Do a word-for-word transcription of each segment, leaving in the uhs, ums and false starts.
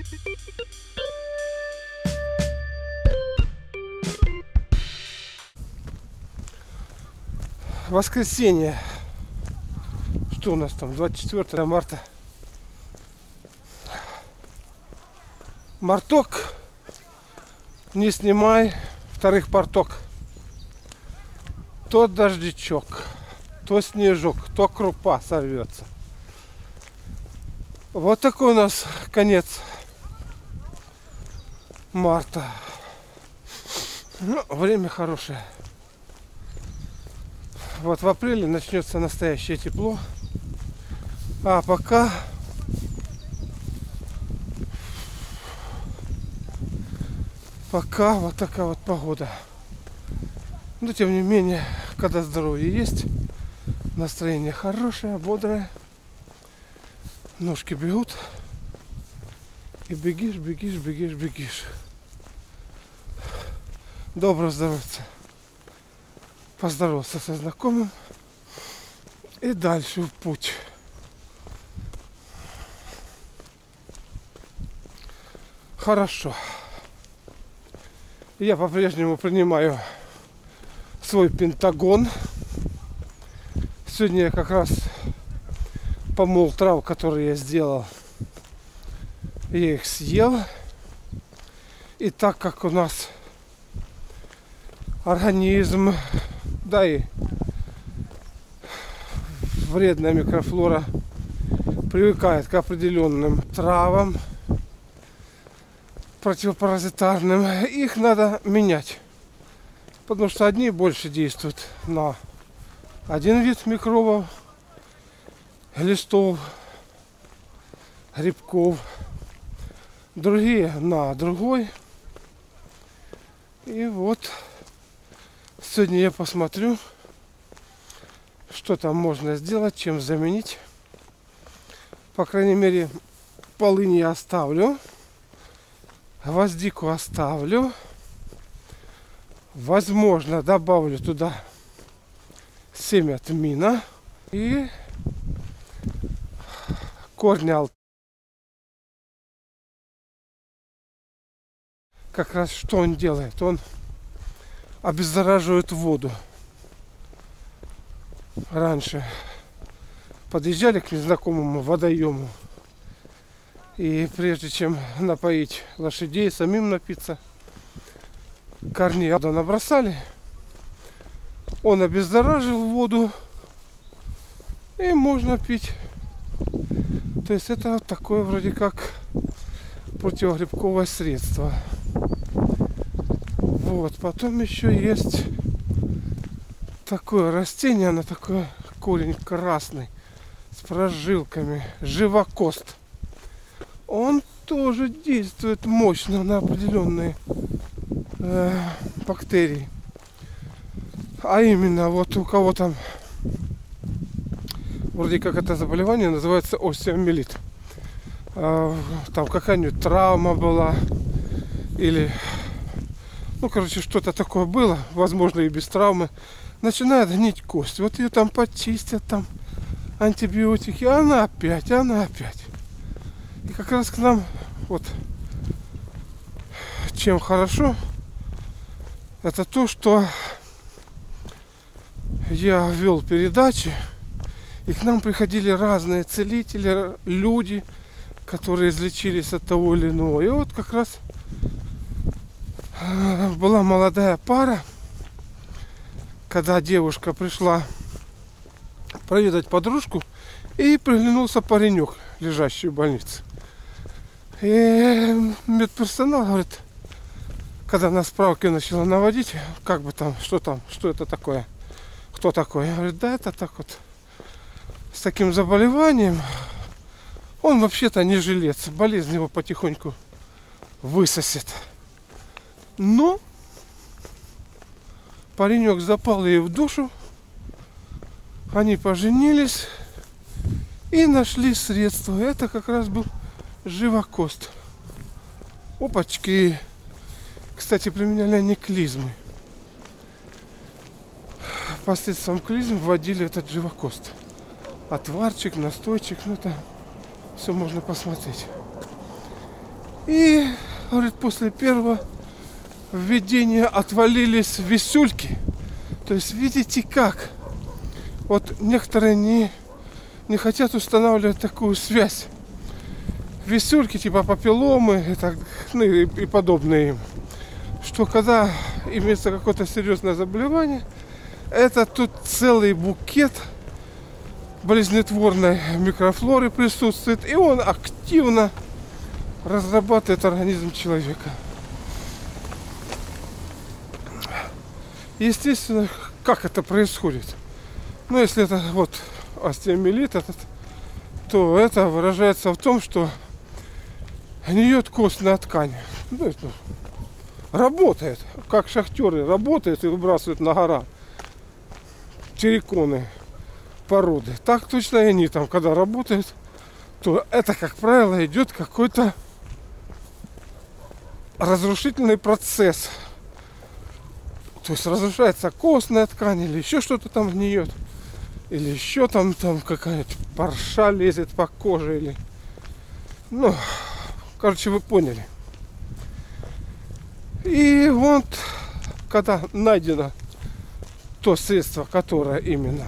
Воскресенье. Что у нас там? двадцать четвёртое марта. Марток. Не снимай. Вторых порток. То дождичок, то снежок, то крупа сорвется. Вот такой у нас конец марта. Ну, время хорошее. Вот в апреле начнется настоящее тепло. А пока пока вот такая вот погода. Но тем не менее, когда здоровье есть, настроение хорошее, бодрое, ножки бегут, и бегишь, бегишь, бегишь, бегишь. Доброго здоровья. Поздоровался со знакомым и дальше в путь. Хорошо. Я по-прежнему принимаю свой пентагон. Сегодня я как раз помол трав, которые я сделал. Я их съел. И так как у нас организм, да и вредная микрофлора привыкает к определенным травам противопаразитарным, их надо менять. Потому что одни больше действуют на один вид микробов, листов, грибков, другие на другой. И вот сегодня я посмотрю, что там можно сделать, чем заменить. По крайней мере, полынь я оставлю, гвоздику оставлю. Возможно, добавлю туда семя тмина и корни алтая. Как раз что он делает? Он обеззараживает воду. Раньше подъезжали к незнакомому водоему, и прежде чем напоить лошадей, самим напиться, корней набросали, он обеззаражил воду, и можно пить. То есть это вот такое вроде как противогрибковое средство. Вот, потом еще есть такое растение, оно такое, корень красный, с прожилками, живокост. Он тоже действует мощно на определенные э, бактерии. А именно, вот у кого там вроде как это заболевание называется остеомиелит. Э, там какая-нибудь травма была, или, ну, короче, что-то такое было, возможно, и без травмы. Начинает гнить кость. Вот ее там почистят, там антибиотики, а она опять, она опять. И как раз к нам, вот, чем хорошо, это то, что я вел передачи, и к нам приходили разные целители, люди, которые излечились от того или иного. И вот как раз была молодая пара, когда девушка пришла проведать подружку, и приглянулся паренек, лежащий в больнице. И медперсонал говорит, когда на справке начала наводить, как бы там, что там, что это такое, кто такой. Я говорю, да это так вот, с таким заболеванием, он вообще-то не жилец, болезнь его потихоньку высосет. Но паренек запал ей в душу, они поженились и нашли средства. Это как раз был живокост. Опачки. Кстати, применяли они клизмы. Посредством клизм вводили этот живокост. Отварчик, настойчик, ну там все можно посмотреть. И, говорит, после первого введения отвалились висюльки. То есть, видите как? Вот некоторые не, не хотят устанавливать такую связь. Висюльки типа папилломы и, так, ну, и, и подобные им. Что когда имеется какое-то серьезное заболевание, это тут целый букет болезнетворной микрофлоры присутствует, и он активно разрабатывает организм человека. Естественно, как это происходит? Ну, если это вот остеомиелит этот, то это выражается в том, что гниет костная ткань. Ну, это работает, как шахтеры работают и выбрасывают на гора терриконы породы. Так точно и они там, когда работают, то это, как правило, идет какой-то разрушительный процесс. То есть разрушается костная ткань или еще что-то там гниет. Или еще там, там какая-нибудь парша лезет по коже. Или... Ну, короче, вы поняли. И вот, когда найдено то средство, которое именно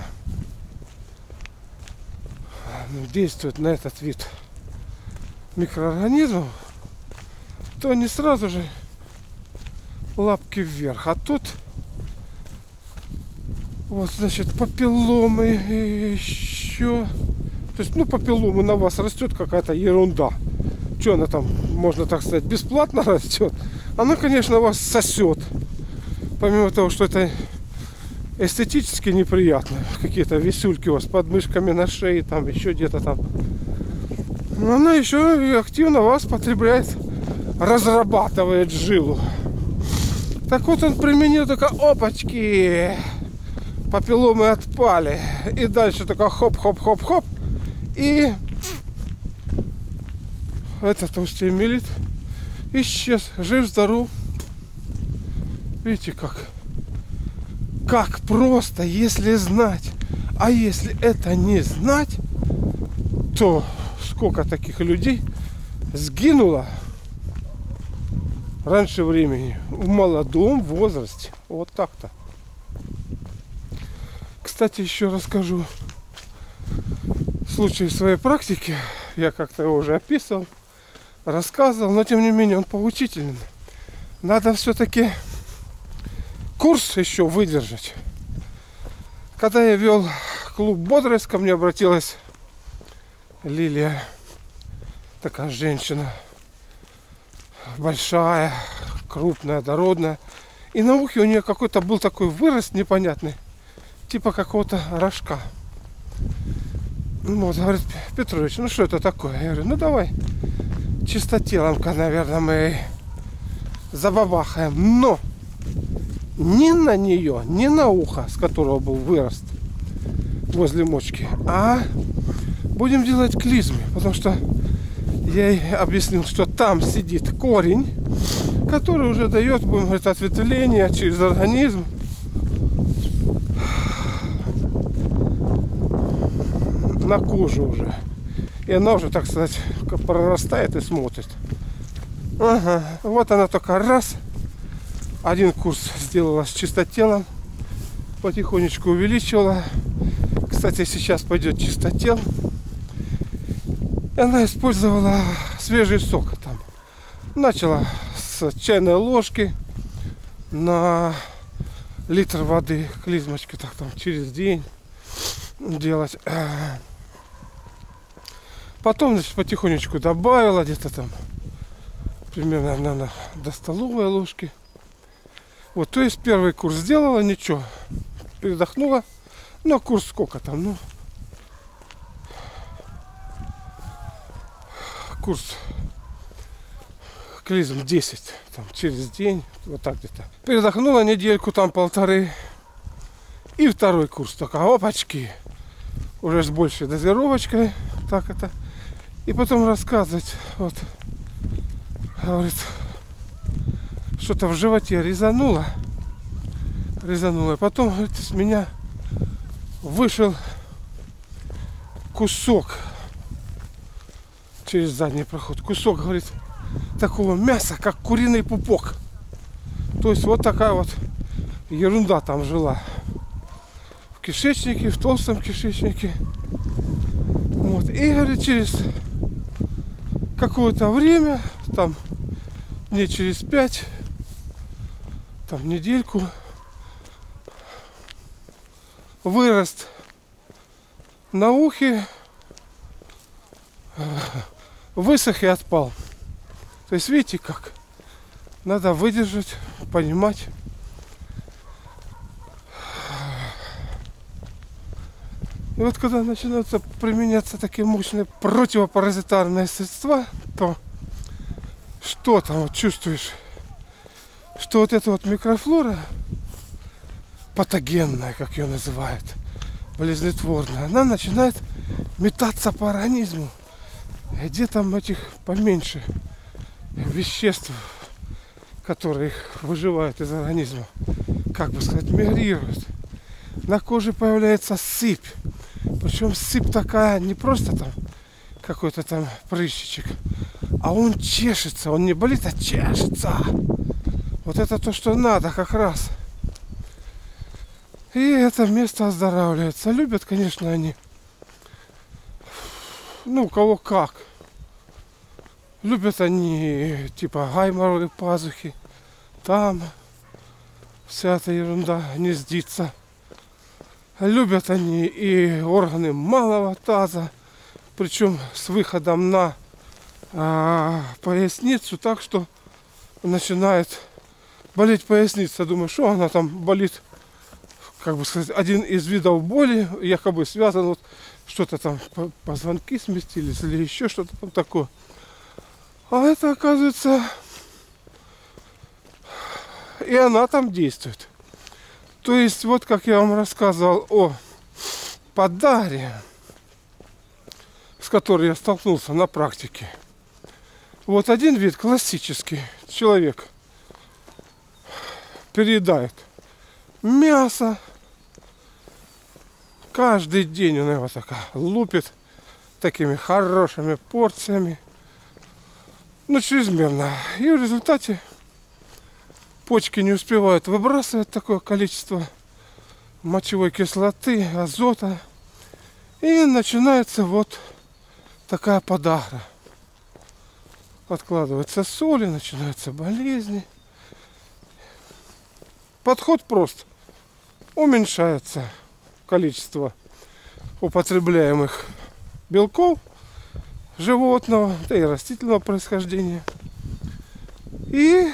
действует на этот вид микроорганизмов, то они сразу же лапки вверх. А тут вот, значит, папилломы и еще. То есть, ну, папилломы на вас растет какая-то ерунда. Что она там, можно так сказать, бесплатно растет? Она, конечно, вас сосет. Помимо того, что это эстетически неприятно. Какие-то висюльки у вас под мышками на шее, там еще где-то там. Но она еще и активно вас потребляет, разрабатывает жилу. Так вот он применил только опачки. Папилломы отпали. И дальше только хоп-хоп-хоп-хоп. И этот остеомиелит исчез. Жив-здоров. Видите как? Как просто, если знать. А если это не знать, то сколько таких людей сгинуло раньше времени, в молодом возрасте. Вот так-то. Кстати, еще расскажу случай в своей практике. Я как-то его уже описывал, рассказывал, но тем не менее он поучительный. Надо все-таки курс еще выдержать. Когда я вел клуб «Бодрость», ко мне обратилась Лилия, такая женщина, большая, крупная, дородная. И на ухе у нее какой-то был такой вырост непонятный, типа какого-то рожка. Ну, вот, говорит, Петрович, ну что это такое? Я говорю, ну давай чистотелом-ка, наверное, мы забабахаем. Но не на нее, не на ухо, с которого был вырост возле мочки, а будем делать клизмы, потому что я ей объяснил, что там сидит корень, который уже дает, будем говорить, ответвление через организм. На кожу уже. И она уже, так сказать, прорастает и смотрит. Ага. Вот она только раз. Один курс сделала с чистотелом. Потихонечку увеличивала. Кстати, сейчас пойдет чистотел. И она использовала свежий сок там. Начала с чайной ложки на литр воды клизмочки, так там через день делать. Потом, значит, потихонечку добавила где-то там примерно, наверное, до столовой ложки. Вот, то есть первый курс сделала, ничего, передохнула. Но курс сколько там, ну, курс клизм десять, там, через день, вот так где-то. Передохнула недельку, там полторы. И второй курс, только опачки, уже с большей дозировочкой, так это. И потом рассказывать, вот, говорит, что-то в животе резануло, резануло. И потом, говорит, с меня вышел кусок через задний проход. Кусок, говорит, такого мяса, как куриный пупок. То есть вот такая вот ерунда там жила. В кишечнике, в толстом кишечнике. Вот. И, говорит, через какое-то время, там, дней через пять, там, недельку, вырос на ухе, высох и отпал. То есть, видите, как надо выдержать, понимать. И вот когда начинаются применяться такие мощные противопаразитарные средства, то что там вот чувствуешь, что вот эта вот микрофлора патогенная, как ее называют, болезнетворная, она начинает метаться по организму. Где там этих поменьше веществ, которые их выживают из организма, как бы сказать, мигрируют. На коже появляется сыпь. Причем сыпь такая не просто там какой-то там прыщичек, а он чешется, он не болит, а чешется. Вот это то, что надо как раз. И это место оздоравливается. Любят, конечно, они. Ну, у кого как. Любят они типа гайморовые пазухи. Там вся эта ерунда гнездится. Любят они и органы малого таза, причем с выходом на а, поясницу, так что начинает болеть поясница. Думаю, что она там болит, как бы сказать, один из видов боли, якобы связан, вот что-то там, позвонки сместились или еще что-то там такое. А это, оказывается, и она там действует. То есть, вот как я вам рассказывал о подагре, с которой я столкнулся на практике. Вот один вид классический. Человек переедает мясо. Каждый день он его так лупит такими хорошими порциями. Ну, чрезмерно. И в результате почки не успевают выбрасывать такое количество мочевой кислоты, азота. И начинается вот такая подагра. Откладываются соли, начинаются болезни. Подход прост. Уменьшается количество употребляемых белков животного, да и растительного происхождения. И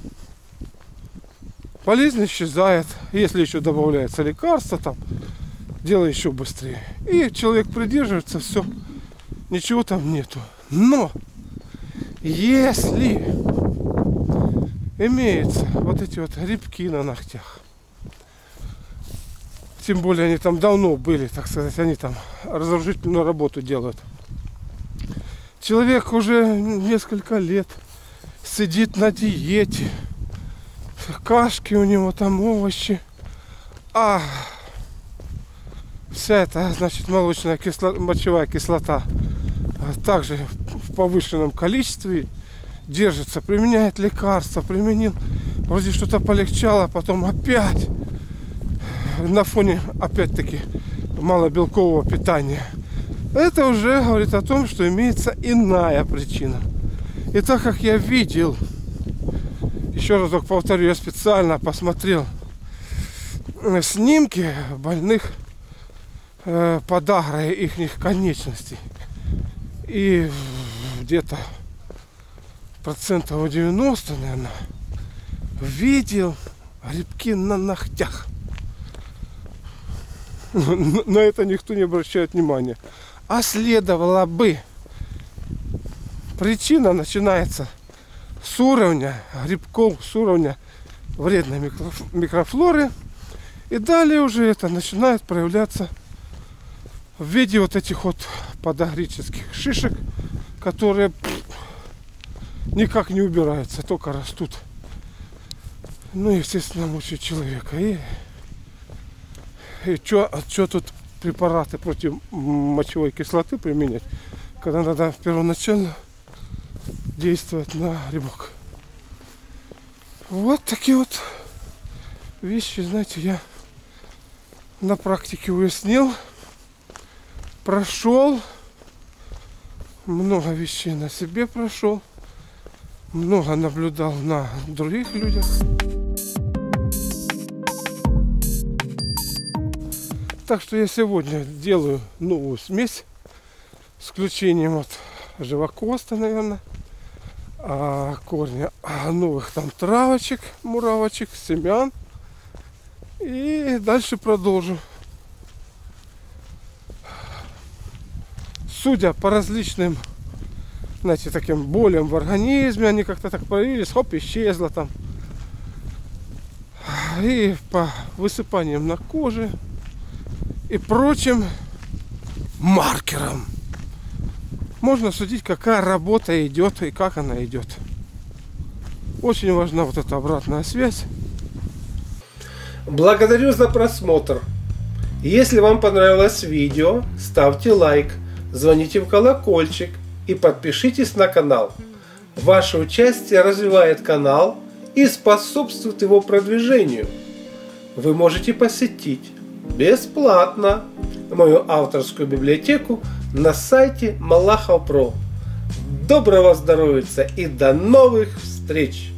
болезнь исчезает. Если еще добавляется лекарство, там дело еще быстрее. И человек придерживается, все, ничего там нету. Но если имеются вот эти вот грибки на ногтях, тем более они там давно были, так сказать, они там разрушительную работу делают. Человек уже несколько лет сидит на диете, кашки у него там, овощи, а вся эта, значит, молочная кислота, мочевая кислота также в повышенном количестве держится, применяет лекарства, применил, вроде что-то полегчало, потом опять на фоне, опять-таки, малобелкового питания. Это уже говорит о том, что имеется иная причина. И так как я видел, еще разок повторю, я специально посмотрел снимки больных э, подагрой их конечностей. И где-то процентов девяносто, наверное, видел грибки на ногтях. На это никто не обращает внимания. А следовало бы. Причина начинается с уровня грибков, с уровня вредной микрофлоры. И далее уже это начинает проявляться в виде вот этих вот подагрических шишек, которые никак не убираются, только растут. Ну, естественно, мучают человека. И, и что тут препараты против мочевой кислоты применять, когда надо первоначально действовать на ребок. Вот такие вот вещи, знаете, я на практике уяснил, прошел, много вещей на себе прошел, много наблюдал на других людях. Так что я сегодня делаю новую смесь с включением от живокоста, наверное, а, корня а, новых там травочек, муравочек, семян. И дальше продолжу. Судя по различным, знаете, таким болям в организме, они как-то так проявились, хоп, исчезло там. И по высыпаниям на коже и прочим маркерам можно судить, какая работа идет и как она идет. Очень важна вот эта обратная связь. Благодарю за просмотр. Если вам понравилось видео, ставьте лайк, звоните в колокольчик и подпишитесь на канал. Ваше участие развивает канал и способствует его продвижению. Вы можете посетить бесплатно мою авторскую библиотеку на сайте Малахов точка про. Доброго здоровья и до новых встреч!